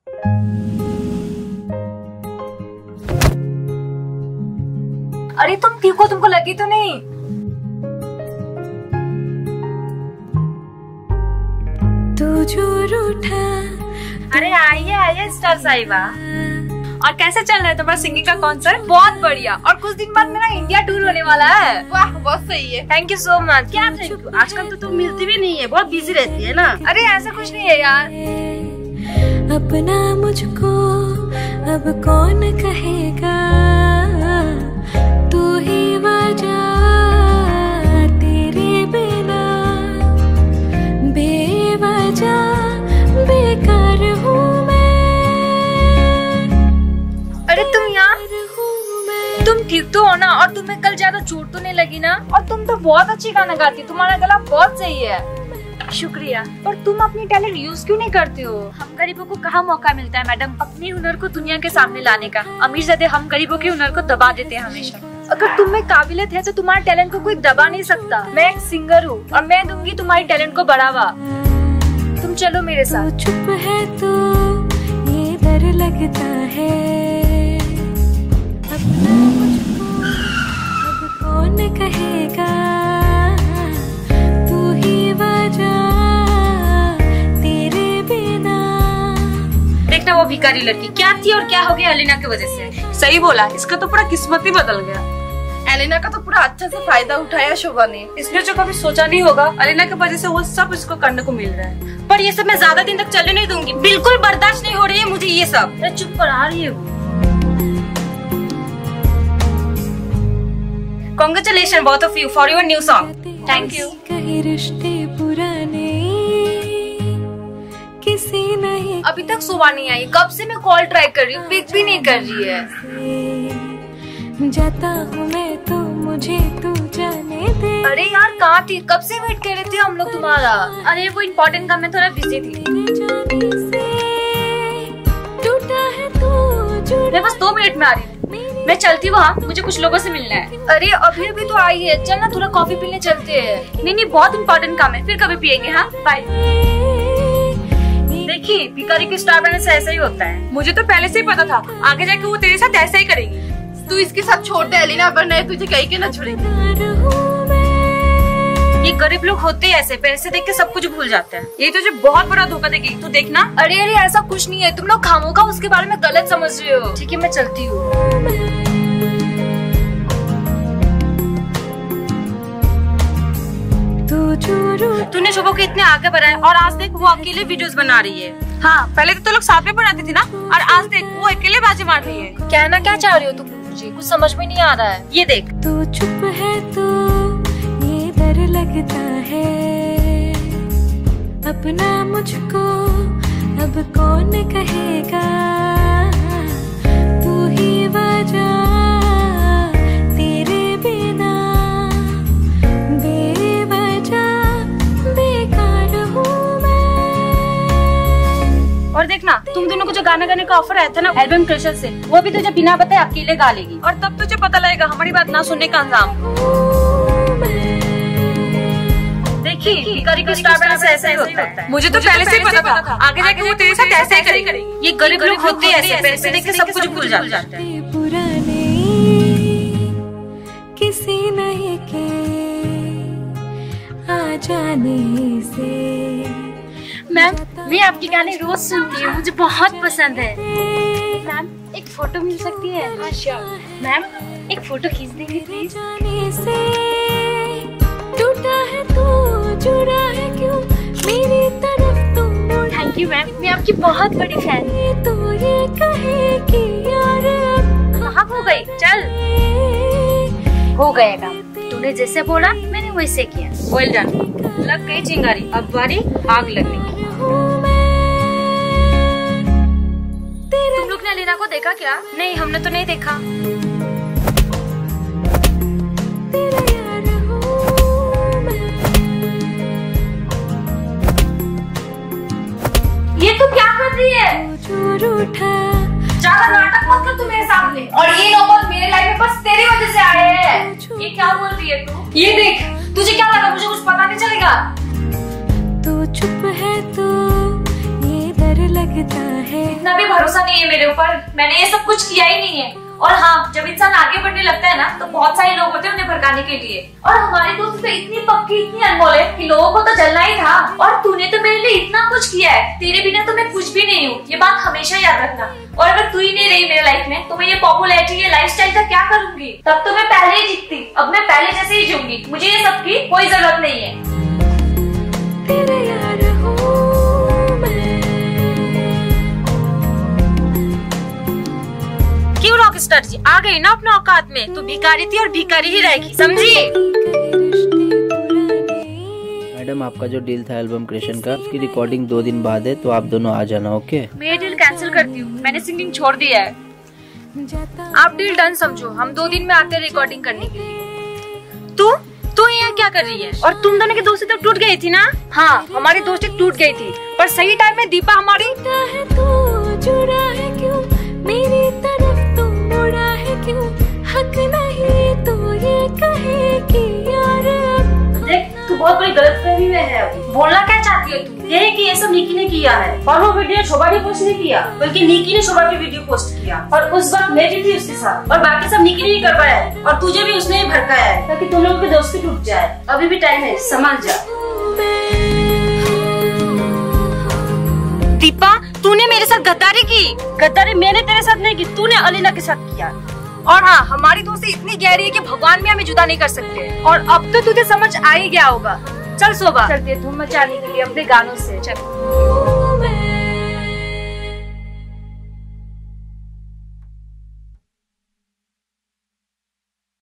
अरे तुम ठीक हो? तुमको लगी तो नहीं? तू जो रूठा। अरे आइए आइए स्टार साहिबा। और कैसे चल रहा है तुम्हारा सिंगिंग का कॉन्सर्ट? बहुत बढ़िया। और कुछ दिन बाद मेरा इंडिया टूर होने वाला है। वाह बहुत सही है। Thank you so much. क्या थैंक यू? आजकल तो तुम मिलती भी नहीं है, बहुत बिजी रहती है ना। अरे ऐसा कुछ नहीं है यार। अपना मुझको अब कौन कहेगा, तू ही वजह तेरे बिना बेवजह बेकार हूँ मैं। अरे तुम यहाँ? तुम ठीक तो हो ना? और तुम्हें कल ज्यादा चोट तो नहीं लगी ना? और तुम तो बहुत अच्छी गाना गाती हो, तुम्हारा गला बहुत सही है। शुक्रिया। पर तुम अपनी टैलेंट यूज क्यों नहीं करते हो? हम गरीबों को कहाँ मौका मिलता है मैडम अपने हुनर को दुनिया के सामने लाने का। अमीरजादे हम गरीबों के हुनर को दबा देते हैं हमेशा। अगर तुम में काबिलियत है तो तुम्हारे टैलेंट को कोई दबा नहीं सकता। मैं एक सिंगर हूँ और मैं दूंगी तुम्हारी टैलेंट को बढ़ावा। तुम चलो मेरे साथ। चुप है तो ये डर लगता है, अपना मुझको अब कौन कहेगा, तू ही वजह तेरे बिना। देखना वो भिखारी लड़की क्या थी और क्या हो गया अलीना की वजह से। सही बोला, इसका तो पूरा किस्मत ही बदल गया। एलिना का तो पूरा अच्छा से फायदा उठाया शोभा ने। इसने जो कभी सोचा नहीं होगा अलीना की वजह से वो सब इसको करने को मिल रहा है। पर ये सब मैं ज्यादा दिन तक चलने नहीं दूंगी, बिल्कुल बर्दाश्त नहीं हो रही है मुझे ये सब। मैं चुप कर आ रही हूँ। Congratulations both of you for your new song. Thank you. कहीं रिश्ते पुराने किसी नहीं। अभी तक सुबह नहीं आई, कब से मैं कॉल ट्राई कर रही हूँ, पिक भी नहीं कर रही है। जाता हूँ मैं तो मुझे तू जाने दे। अरे यार कहाँ थी? कब से वेट कर रहे थे हम लोग तुम्हारा। अरे वो इम्पोर्टेंट काम में थोड़ा बिजी थी। तेरे जाने से टूटा है तू। मैं बस 2 मिनट में आ रही हूँ। मैं चलती वहाँ, मुझे कुछ लोगों से मिलना है। अरे अभी अभी तो आई है, चल ना थोड़ा कॉफी पीने चलते हैं। नहीं बहुत इम्पोर्टेंट काम है, फिर कभी पियेंगे। हाँ बाय। देखिए भिखारी की स्टार बनने से ऐसा ही होता है। मुझे तो पहले से ही पता था आगे जाके वो तेरे साथ ऐसा ही करेगी। तू इसके साथ छोड़ दे एलिना, वरना तुझे कहीं के ना छोड़ेगी। ये गरीब लोग होते हैं ऐसे, पैसे देख के सब कुछ भूल जाते हैं। ये तुझे बहुत बड़ा धोखा देगी, तू देखना। अरे अरे ऐसा कुछ नहीं है, तुम लोग खामोगा उसके बारे में गलत समझ रहे हो। ठीक है मैं चलती हूँ। तूने शोभा को इतने आगे बढ़ाया और आज देख वो अकेले वीडियोस बना रही है। हाँ पहले तो लोग साथ में बनाती थी ना, और आज देख वो अकेले बाजी मार रही है। कहना क्या चाह रही हो तुम? मुझे कुछ समझ में नहीं आ रहा है। ये देख। तू चुप है तो ये डर लगता है, अपना मुझको अब कौन कहेगा, तू ही वजह तेरे बिना बेवजह बेकार हूँ मैं। और देखना तुम दोनों को जो गाना गाने का ऑफर आया था ना एल्बम क्रशर से, वो भी तुझे बिना बताए अकेले गा लेगी। और तब तुझे पता लगेगा हमारी बात ना सुनने का अंजाम। देखिए भिखारी को स्टार बनने से ऐसा ही होता है। मुझे तो पहले से ही पता था आगे जाके वो तेरे साथ ऐसा ही करेगी। ये गरीब लोग होते हैं ऐसे, पैसे देख के सब कुछ भूल जाते हैं। पुराने किसी नहीं के आ जाने से। मैम मैं आपके गाने रोज सुनती हूँ, मुझे बहुत पसंद है। मैम एक फोटो मिल सकती है? हाँ श्योर। मैम एक फोटो खींच देंगे प्लीज? जाने से टूटा है तू, जुड़ा है क्यों मेरी तरफ तुम। थैंक यू मैम, मैं आपकी बहुत बड़ी फैन हूँ। तो ये कहे कि यार कहाँ खो गई? चल हो गया काम, तूने जैसे बोला मैंने वैसे किया। Well done. लग गई चिंगारी, अब बारी आग लगने की। तुम लोग ने अलीना को देखा क्या? नहीं हमने तो नहीं देखा। ये तू क्या कर रही है? ज्यादा नाटक मत कर तू मेरे सामने। और ये नौबत मेरे लाइफ में बस तेरी वजह से आए हैं। ये क्या बोल रही है तू? ये देख, तुझे क्या लगा मुझे कुछ पता नहीं चलेगा? तू चुप है तो ये डर लगता है, इतना भी भरोसा नहीं है मेरे ऊपर, मैंने ये सब कुछ किया ही नहीं है। और हाँ, जब इंसान आगे बढ़ने लगता है ना तो बहुत सारे लोग होते हैं उन्हें भड़काने के लिए। और हमारी दोस्ती तो इतनी पक्की, इतनी अनमोल है कि लोगों को तो जलना ही था। और तूने तो मेरे लिए इतना कुछ किया है, तेरे बिना तो मैं कुछ भी नहीं हूँ, ये बात हमेशा याद रखना। और अगर तू ही नहीं रही मेरे लाइफ में तो मैं ये पॉपुलैरिटी, ये लाइफस्टाइल का क्या करूंगी? तब तो मैं पहले ही जीतती, अब मैं पहले जैसे ही जीऊंगी। मुझे ये सब की कोई जरूरत नहीं है। तेरे यार हूँ मैं। क्यों रॉकस्टार जी, आ गई ना अपने औकात में? तू भिखारी थी और भिखारी ही रहेगी, समझी? मैडम, आपका जो डील था एल्बम क्रिएशन का, उसकी रिकॉर्डिंग 2 दिन बाद है, तो आप दोनों आ जाना। ओके? मैं डील कैंसिल करती हूँ, मैंने सिंगिंग छोड़ दिया है। आप डील डन समझो, हम 2 दिन में आते हैं रिकॉर्डिंग करने के लिए। तू यहाँ क्या कर रही है? और तुम दोनों की दोस्ती तो टूट गई थी ना? हाँ, हमारी दोस्ती टूट गई थी, पर सही टाइम में दीपा हमारी है तो जुड़ा है क्यों, मेरी तरफ तो मुड़ा है क्यों, हक नहीं तो ये कहे कि यार। देख, तू बहुत बड़ी गलतफहमी में है अभी। बोलना क्या चाहती है तू? यही कि ये सब निकी ने किया है, और वो वीडियो शोभा ने पोस्ट नहीं किया, बल्कि निकी ने शोभा की वीडियो पोस्ट किया। और उस वक्त मैं भी थी उसके साथ, और बाकी सब निकी ने ही करवाया है, और तुझे भी उसने ही भड़काया है ताकि तुम लोगों की दोस्ती टूट जाए। अभी भी टाइम है, संभल जा। दीपा, तूने मेरे साथ गद्दारी की। गद्दारी मैंने तेरे साथ नहीं की, तूने अलीना के साथ किया। और हाँ, हमारी दोस्ती इतनी गहरी है कि भगवान भी हमें जुदा नहीं कर सकते। और अब तो तुझे समझ आ ही गया होगा। चल शोभा, चलते धूम मचाने के लिए अपने गानों से। चल।